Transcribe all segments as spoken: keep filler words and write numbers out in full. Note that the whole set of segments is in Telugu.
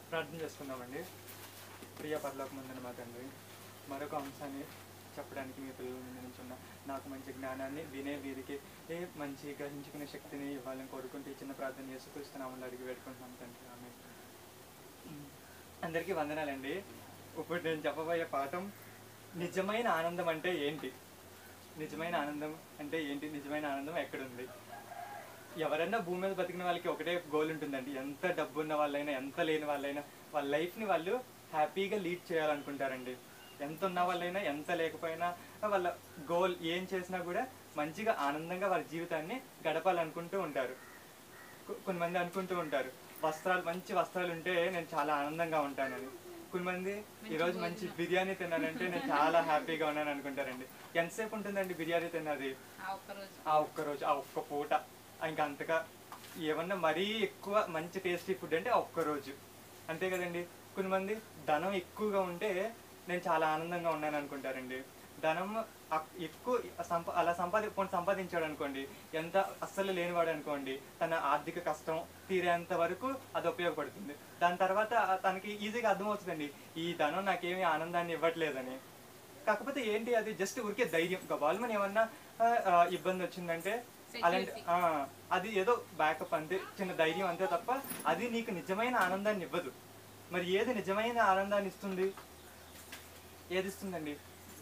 ప్రార్థన చేసుకుందామండి. ప్రియ పరలోకమందున మా తండ్రి, మరొక అంశాన్ని చెప్పడానికి మీ పిల్లల ముందు నుంచున్న నాకు మంచి జ్ఞానాన్ని వినే వీరికి ఏ మంచి గ్రహించుకునే శక్తిని ఇవ్వాలని కోరుకుంటూ ఈ చిన్న ప్రార్థన చేసుకొస్తున్నామని అడిగి పెట్టుకుంటున్నాం తండ్రి. ఆమె అందరికీ వందనాలండి. ఇప్పుడు నేను చెప్పబోయే పాఠం నిజమైన ఆనందం అంటే ఏంటి, నిజమైన ఆనందం అంటే ఏంటి, నిజమైన ఆనందం ఎక్కడుంది. ఎవరైనా భూమి మీద బతికిన వాళ్ళకి ఒకటే గోల్ ఉంటుందండి. ఎంత డబ్బు ఉన్న వాళ్ళైనా ఎంత లేని వాళ్ళైనా వాళ్ళ లైఫ్ని వాళ్ళు హ్యాపీగా లీడ్ చేయాలనుకుంటారండి. ఎంత ఉన్న వాళ్ళైనా ఎంత లేకపోయినా వాళ్ళ గోల్ ఏం చేసినా కూడా మంచిగా ఆనందంగా వాళ్ళ జీవితాన్ని గడపాలనుకుంటూ ఉంటారు. కొంతమంది అనుకుంటూ ఉంటారు వస్త్రాలు మంచి వస్త్రాలు ఉంటే నేను చాలా ఆనందంగా ఉంటానని. కొంతమంది ఈరోజు మంచి బిర్యానీ తిన్నానంటే నేను చాలా హ్యాపీగా ఉన్నాను అనుకుంటారండి. ఎంతసేపు ఉంటుందండి బిర్యానీ తిన్నది? ఆ ఒక్క రోజు, ఆ ఒక్క పూట. ఇంకా అంతగా ఏమన్నా మరీ ఎక్కువ మంచి టేస్టీ ఫుడ్ అంటే ఒక్క రోజు, అంతే కదండి. కొంతమంది ధనం ఎక్కువగా ఉంటే నేను చాలా ఆనందంగా ఉన్నాను అనుకుంటారండి. ధనం ఎక్కువ సంపా అలా సంపాది సంపాదించాడు అనుకోండి, ఎంత అస్సలు లేనివాడు అనుకోండి, తన ఆర్థిక కష్టం తీరేంత వరకు అది ఉపయోగపడుతుంది. దాని తర్వాత తనకి ఈజీగా అర్థమవుతుందండి ఈ ధనం నాకేమీ ఆనందాన్ని ఇవ్వట్లేదని. కాకపోతే ఏంటి, అది జస్ట్ ఊరికే ధైర్యం. గబాల్మని ఏమన్నా ఇబ్బంది వచ్చిందంటే అలాంటి అది ఏదో బ్యాకప్ అంతే, చిన్న ధైర్యం అంతే తప్ప అది నీకు నిజమైన ఆనందాన్ని ఇవ్వదు. మరి ఏది నిజమైన ఆనందాన్ని ఇస్తుంది? ఏది ఇస్తుందండి?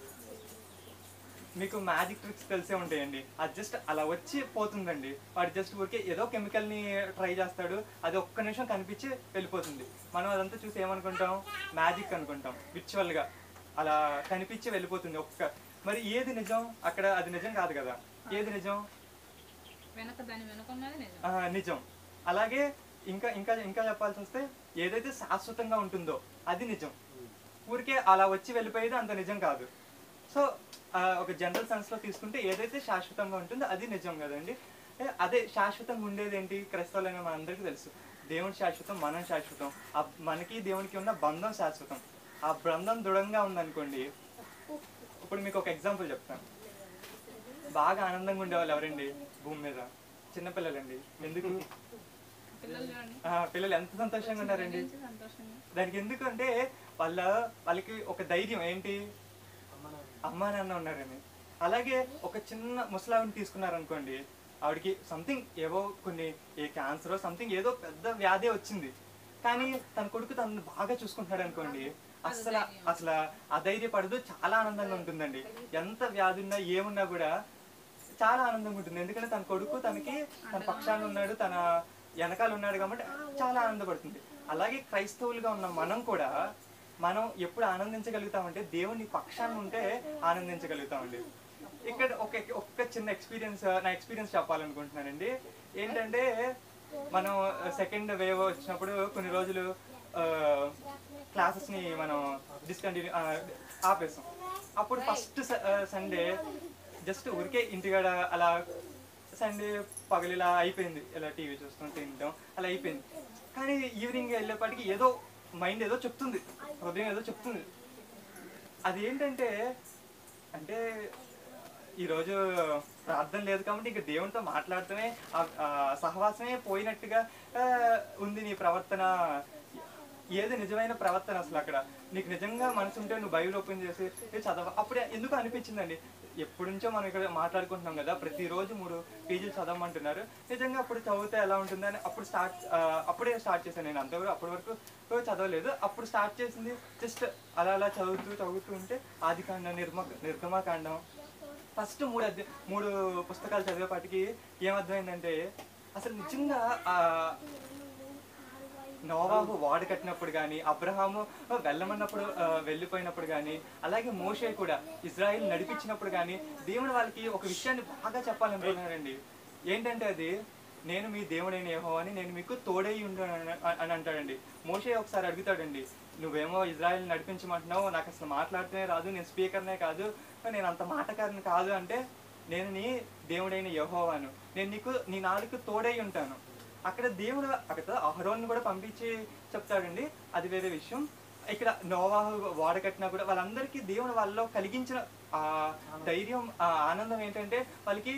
మీకు మ్యాజిక్ ట్రిక్స్ తెలిసే ఉంటాయండి. అది జస్ట్ అలా వచ్చి పోతుందండి. వాడు జస్ట్ ఊరికే ఏదో కెమికల్ని ట్రై చేస్తాడు, అది ఒక్క నిమిషం కనిపించి వెళ్ళిపోతుంది. మనం అదంతా చూసి ఏమనుకుంటాం? మ్యాజిక్ అనుకుంటాం. విర్చువల్గా అలా కనిపించి వెళ్ళిపోతుంది ఒక్క. మరి ఏది నిజం అక్కడ? అది నిజం కాదు కదా. ఏది నిజం? నిజం. అలాగే ఇంకా ఇంకా ఇంకా చెప్పాల్సి వస్తే ఏదైతే శాశ్వతంగా ఉంటుందో అది నిజం. ఊరికే అలా వచ్చి వెళ్ళిపోయేది అంత నిజం కాదు. సో ఒక జనరల్ సెన్స్ లో తీసుకుంటే ఏదైతే శాశ్వతంగా ఉంటుందో అది నిజం కదండి. అదే శాశ్వతంగా ఉండేది ఏంటి? క్రైస్తవులైన మనందరికీ తెలుసు, దేవుని శాశ్వతం, మనం శాశ్వతం. ఆ మనకి దేవునికి ఉన్న బంధం శాశ్వతం. ఆ బంధం దృఢంగా ఉందనుకోండి. ఇప్పుడు మీకు ఒక ఎగ్జాంపుల్ చెప్తాను. బాగా ఆనందంగా ఉండేవాళ్ళు ఎవరండి భూమి మీద? చిన్నపిల్లలండి. ఎందుకు? పిల్లలు ఎంత సంతోషంగా ఉన్నారండి. దానికి ఎందుకు అంటే వాళ్ళ వాళ్ళకి ఒక ధైర్యం ఏంటి, అమ్మా నాన్న ఉన్నారని. అలాగే ఒక చిన్న ముసలావిని తీసుకున్నారనుకోండి, ఆవిడకి సంథింగ్ ఏవో కొన్ని ఏ క్యాన్సర్ సంథింగ్ ఏదో పెద్ద వ్యాధి వచ్చింది, కానీ తన కొడుకు తనను బాగా చూసుకుంటున్నాడు అనుకోండి, అసలు అసలు అధైర్యపడదు, చాలా ఆనందంగా ఉంటుందండి. ఎంత వ్యాధి ఉన్నా ఏమున్నా కూడా చాలా ఆనందంగా ఉంటుంది. ఎందుకంటే తన కొడుకు తనకి తన పక్షాన ఉన్నాడు, తన వెనకాల ఉన్నాడు కాబట్టి చాలా ఆనందపడుతుంది. అలాగే క్రైస్తవులుగా ఉన్న మనం కూడా మనం ఎప్పుడు ఆనందించగలుగుతామంటే దేవుని పక్షాన ఉంటే ఆనందించగలుగుతామండి. ఇక్కడ ఒక ఒక్క చిన్న ఎక్స్పీరియన్స్, నా ఎక్స్పీరియన్స్ చెప్పాలనుకుంటున్నానండి. ఏంటంటే మనం సెకండ్ వేవ్ వచ్చినప్పుడు కొన్ని రోజులు క్లాసెస్ని మనం డిస్కంటిన్యూ ఆపేసాం. అప్పుడు ఫస్ట్ సండే జస్ట్ ఊరికే ఇంటికాడ అలా సండే పగలిలా అయిపోయింది, ఇలా టీవీ చూస్తాం, తింటాం, అలా అయిపోయింది. కానీ ఈవినింగ్ వెళ్ళేపాటికి ఏదో మైండ్ ఏదో చెప్తుంది, హృదయం ఏదో చెప్తుంది. అది ఏంటంటే అంటే ఈరోజు ప్రార్థన లేదు కాబట్టి ఇంకా దేవునితో మాట్లాడుతూనే సహవాసమే పోయినట్టుగా ఉంది నీ ప్రవర్తన. ఏది నిజమైన ప్రవర్తన అసలు? అక్కడ నీకు నిజంగా మనసు ఉంటే నువ్వు బైబిల్ ఓపెన్ చేసి చదవ. అప్పుడే ఎందుకు అనిపించిందండి, ఎప్పటి నుంచో మనం ఇక్కడ మాట్లాడుకుంటున్నాం కదా, ప్రతిరోజు మూడు పేజీలు చదవమంటున్నారు, నిజంగా అప్పుడు చదివితే ఎలా ఉంటుందని అప్పుడు స్టార్ట్ అప్పుడే స్టార్ట్ చేశాను. నేను అంతవరకు అప్పటి వరకు చదవలేదు. అప్పుడు స్టార్ట్ చేసింది జస్ట్ అలా అలా చదువుతూ చదువుతూ ఉంటే ఆదికాండం, నిర్మ నిర్గమకాండం ఫస్ట్ మూడు అధ్య మూడు పుస్తకాలు చదివేపాటికి ఏమర్థమైందంటే అసలు నిజంగా నోవాహు వాడు కట్టినప్పుడు కానీ, అబ్రహాము వెళ్ళమన్నప్పుడు వెళ్ళిపోయినప్పుడు కానీ, అలాగే మోషే కూడా ఇజ్రాయిల్ నడిపించినప్పుడు కానీ దేవుడు వాళ్ళకి ఒక విషయాన్ని బాగా చెప్పాలనుకున్నారండి. ఏంటంటే అది, నేను మీ దేవుడైన యెహోవాని, నేను మీకు తోడై ఉండు అని అంటాడండి. మోషే ఒకసారి అడుగుతాడండి, నువ్వేమో ఇజ్రాయిల్ నడిపించమంటున్నావు, నాకు అసలు మాట్లాడితేనే రాదు, నేను స్పీకర్నే కాదు, నేను అంత మాటకారిని కాదు అంటే, నేను నీ దేవుడైన యెహోవాను, నేను నీకు నీ నాలుగు తోడై ఉంటాను. అక్కడ దేవుడు అక్కడ అహరోను కూడా పంపించి చెప్తాడండి, అది వేరే విషయం. ఇక్కడ నోవాహు వాడ కట్టినా కూడా వాళ్ళందరికీ దేవుడు వాళ్ళలో కలిగించిన ఆ ధైర్యం, ఆ ఆనందం ఏంటంటే వాళ్ళకి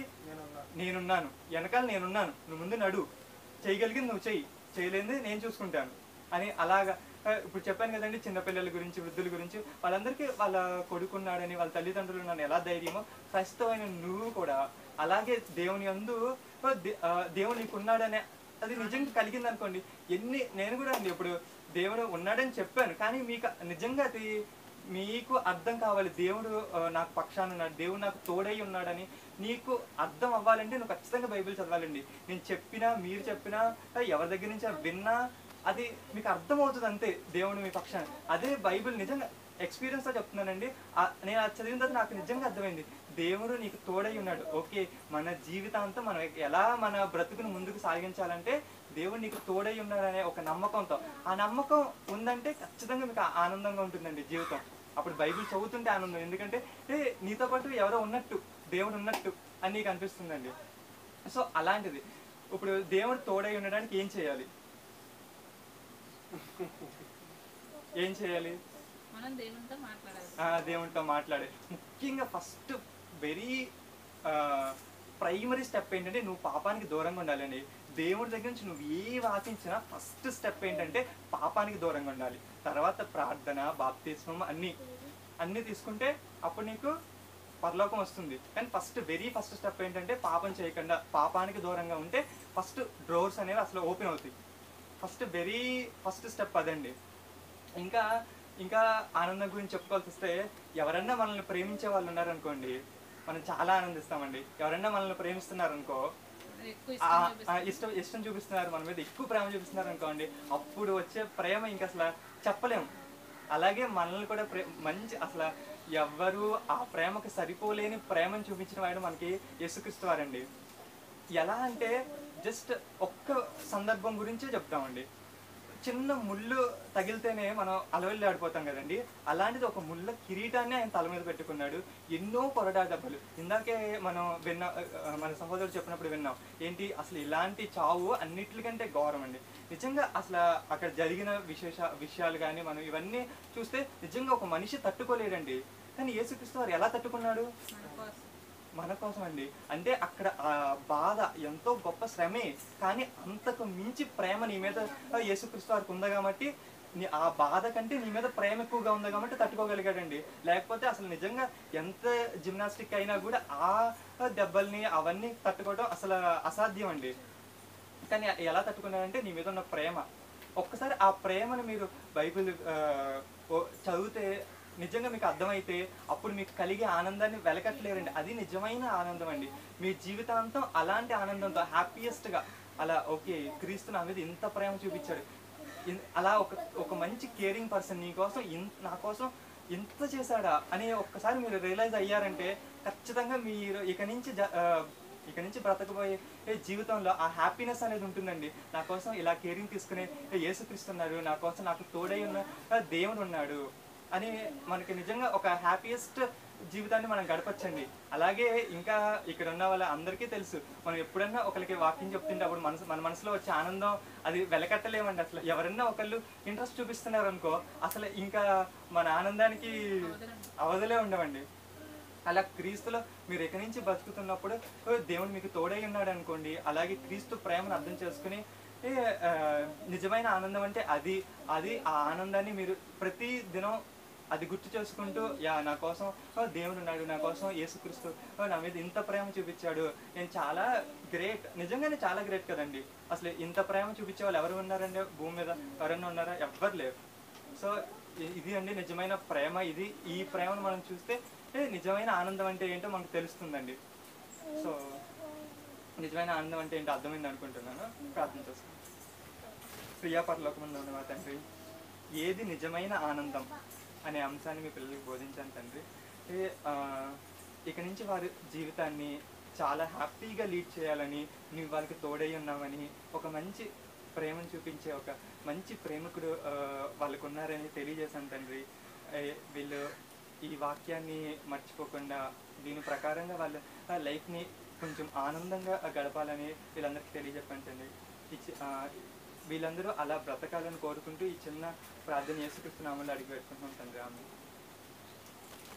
నేనున్నాను, వెనకాల నేనున్నాను, నువ్వు ముందు నడు, చేయగలిగింది నువ్వు చెయ్యి, చేయలేనిది నేను చూసుకుంటాను. అని అలాగా ఆ, ఇప్పుడు చెప్పాను కదండి, చిన్నపిల్లల గురించి, వృద్ధుల గురించి, వాళ్ళందరికీ వాళ్ళ కొడుకున్నాడని, వాళ్ళ తల్లిదండ్రులు ఉన్నాడని ఎలా ధైర్యమో, క్రైస్తవమైన నువ్వు కూడా అలాగే దేవుని యందు ఆ, దే- ఆ, దేవుడు నీకున్నాడనే అది నిజంగా కలిగింది అనుకోండి. ఎన్ని నేను కూడా అండి ఇప్పుడు దేవుడు ఉన్నాడని చెప్పాను, కానీ మీకు నిజంగా అది మీకు అర్థం కావాలి. దేవుడు ఆ, నాకు పక్షాన ఉన్నాడు, దేవుడు నాకు తోడై ఉన్నాడని నీకు అర్థం అవ్వాలంటే నువ్వు ఖచ్చితంగా బైబిల్ చదవాలండి. నేను చెప్పినా, మీరు చెప్పినా, ఆ, ఎవరి దగ్గర నుంచి విన్నా అది మీకు అర్థమవుతుంది అంతే, దేవుడు మీ పక్షాన. అదే బైబిల్ నిజంగా ఎక్స్పీరియన్స్తో చెప్తున్నానండి. ఆ- నేను అది చదివిన తర్వాత నాకు నిజంగా అర్థమైంది, దేవుడు నీకు తోడై ఉన్నాడు. ఓకే, మన జీవితాంతం మనం ఎలా మన బ్రతుకును ముందుకు సాగించాలంటే దేవుడు నీకు తోడై ఉన్నాడనే ఒక నమ్మకంతో, ఆ నమ్మకం ఉందంటే ఖచ్చితంగా మీకు ఆ- ఆనందంగా ఉంటుందండి జీవితం. అప్పుడు బైబిల్ చదువుతుంటే ఆనందం, ఎందుకంటే ఏ నీతో పాటు ఎవరో ఉన్నట్టు, దేవుడు ఉన్నట్టు అని నీకు అనిపిస్తుందండి. సో అలాంటిది ఇప్పుడు దేవుడు తోడై ఉండడానికి ఏం చేయాలి? ఏం చేయాలి? మనం దేవునితో మాట్లాడాలి. ఆ, దేవునితో మాట్లాడే ముఖ్యంగా ఫస్ట్ వెరీ ప్రైమరీ స్టెప్ ఏంటంటే నువ్వు పాపానికి దూరంగా ఉండాలండి. దేవుడి దగ్గర నుంచి నువ్వు ఏ వాసించినా ఫస్ట్ స్టెప్ ఏంటంటే పాపానికి దూరంగా ఉండాలి. తర్వాత ప్రార్థన, బాప్తిస్మం అన్నీ అన్నీ తీసుకుంటే అప్పుడు నీకు పరలోకం వస్తుంది. కానీ ఫస్ట్ వెరీ ఫస్ట్ స్టెప్ ఏంటంటే పాపం చేయకుండా పాపానికి దూరంగా ఉంటే ఫస్ట్ డోర్స్ అనేవి అసలు ఓపెన్ అవుతాయి. ఫస్ట్ వెరీ ఫస్ట్ స్టెప్ అదండి. ఇంకా ఇంకా ఆనందం గురించి చెప్పుకోవాల్సి వస్తే, ఎవరన్నా మనల్ని ప్రేమించే వాళ్ళు ఉన్నారనుకోండి, మనం చాలా ఆనందిస్తామండి. ఎవరన్నా మనల్ని ప్రేమిస్తున్నారనుకో, ఎక్కువ ఆ- ఇష్టం ఆ చూపిస్తాం. ఇష్టం ఇష్టం చూపిస్తున్నారు, మన మీద ఎక్కువ ప్రేమ చూపిస్తున్నారు అనుకోండి, అప్పుడు వచ్చే ప్రేమ ఇంకా అసలు చెప్పలేము. అలాగే మనల్ని కూడా ప్రే మంచి అసలు ఎవ్వరు ఆ ప్రేమకు సరిపోలేని ప్రేమను చూపించిన వాడు మనకి యేసుక్రీస్తు వారండి. ఎలా అంటే జస్ట్ ఒక్క సందర్భం గురించే చెప్తామండి. చిన్న ముళ్ళు తగిలితేనే మనం అలవెల్లి ఆడిపోతాం కదండి, అలాంటిది ఒక ముళ్ళ కిరీటాన్ని ఆయన తల మీద పెట్టుకున్నాడు. ఎన్నో కొరడా దెబ్బలు, ఇందాకే మనం విన్నా, ఆ, మన సహోదరుడు చెప్పినప్పుడు విన్నాం ఏంటి అసలు ఇలాంటి చావు అన్నిటికంటే ఘోరం అండి. నిజంగా అసలు అక్కడ జరిగిన విశేష విషయాలు కానీ మనం ఇవన్నీ చూస్తే నిజంగా ఒక మనిషి తట్టుకోలేడండి. కానీ యేసుక్రీస్తు వారు ఎలా తట్టుకున్నాడు? మన కోసం. మన కోసం అండి. అంటే అక్కడ ఆ బాధ ఎంతో గొప్ప శ్రమే, కానీ అంతకు మించి ప్రేమ నీ మీద యేసుక్రీస్తు వారికి ఉంది కాబట్టి, నీ ఆ బాధ కంటే నీ మీద ప్రేమ ఎక్కువగా ఉంది కాబట్టి తట్టుకోగలిగాడండి. లేకపోతే అసలు నిజంగా ఎంత జిమ్నాస్టిక్ అయినా కూడా ఆ దెబ్బల్ని అవన్నీ తట్టుకోవడం అసలు అసాధ్యం అండి. కానీ ఎలా తట్టుకున్నాడంటే నీ మీద ఉన్న ప్రేమ. ఒక్కసారి ఆ ప్రేమను మీరు బైబిల్ ఆ, ఓ- చదివితే నిజంగా మీకు అర్థమైతే అప్పుడు మీకు కలిగే ఆనందాన్ని వెలకట్టలేరండి. అది నిజమైన ఆనందం అండి. మీ జీవితాంతం అలాంటి ఆనందంతో హ్యాపీయెస్ట్గా అలా ఓకే, క్రీస్తు నా మీద ఇంత ప్రేమ చూపించాడు, ఇన్- అలా ఒక ఒక మంచి కేరింగ్ పర్సన్ నీ కోసం ఇన్ నా కోసం ఇంత చేశాడా అని ఒక్కసారి మీరు రియలైజ్ అయ్యారంటే ఖచ్చితంగా మీరు ఇక నుంచి జ ఆ, ఇక నుంచి బ్రతకబోయే జీవితంలో ఆ హ్యాపీనెస్ అనేది ఉంటుందండి. నా కోసం ఇలా కేరింగ్ తీసుకునే యేసుక్రీస్తు ఉన్నారు, నా కోసం నాకు తోడై ఉన్న దేవుడు ఉన్నాడు అని మనకి నిజంగా ఒక హ్యాపీయెస్ట్ జీవితాన్ని మనం గడపచ్చండి. అలాగే ఇంకా ఇక్కడ ఉన్న వాళ్ళ అందరికీ తెలుసు, మనం ఎప్పుడన్నా ఒకరికి వాకింగ్ చెప్తుంటే అప్పుడు మనసు మన మనసులో వచ్చే ఆనందం అది వెలకట్టలేమండి. అసలు ఎవరన్నా ఒకళ్ళు ఇంట్రెస్ట్ చూపిస్తున్నారు అనుకో, అసలు ఇంకా మన ఆనందానికి అవధులే ఉండవండి. అలా క్రీస్తులో మీరు ఎక్కడి నుంచి బతుకుతున్నప్పుడు ఓ దేవుడు మీకు తోడై ఉన్నాడు అనుకోండి, అలాగే క్రీస్తు ప్రేమను అర్థం చేసుకుని ఏ, ఆ, నిజమైన ఆనందం అంటే అది అది ఆ ఆనందాన్ని మీరు ప్రతి దినం అది గుర్తు చేసుకుంటూ, యా నా కోసం ఓ దేవుడు ఉన్నాడు, నా కోసం యేసుక్రీస్తు ఓ నా మీద ఇంత ప్రేమ చూపించాడు, నేను చాలా గ్రేట్, నిజంగానే చాలా గ్రేట్ కదండి. అసలు ఇంత ప్రేమ చూపించే వాళ్ళు ఎవరు ఉన్నారండి భూమి మీద? ఎవరన్నా ఉన్నారా? ఎవ్వరు లేరు. సో ఇ- ఇది అండి నిజమైన ప్రేమ. ఇది ఈ ప్రేమను మనం చూస్తే ఏ, నిజమైన ఆనందం అంటే ఏంటో మనకు తెలుస్తుందండి. సో నిజమైన ఆనందం అంటే ఏంటో అర్థమైంది అనుకుంటున్నాను. ప్రార్థన చేసుకుంటాను. ప్రియా పరలోకమందు ఉన్న మా తండ్రి, ఏది నిజమైన ఆనందం అనే అంశాన్ని మీ పిల్లలకి బోధించాను తండ్రి. ఏ, ఆ, ఇక నుంచి వారి జీవితాన్ని చాలా హ్యాపీగా లీడ్ చేయాలని, నువ్వు వాళ్ళకి తోడై ఉన్నామని, ఒక మంచి ప్రేమను చూపించే ఒక మంచి ప్రేమికుడు ఆ, వాళ్ళకు ఉన్నారని తెలియజేశాను తండ్రి. ఏ, వీళ్ళు ఈ వాక్యాన్ని మర్చిపోకుండా దీని ప్రకారంగా వాళ్ళ లైఫ్ని కొంచెం ఆనందంగా గడపాలని వీళ్ళందరికీ తెలియజెప్పాను తండ్రి. ఇచ్చి ఆ, వీళ్ళందరూ అలా బ్రతకాలని కోరుకుంటూ ఈ చిన్న ప్రార్థన యేసుక్రీస్తు నామములో అడిగి పెట్టుకుంటున్నాం తండ్రి. ఆమేన్.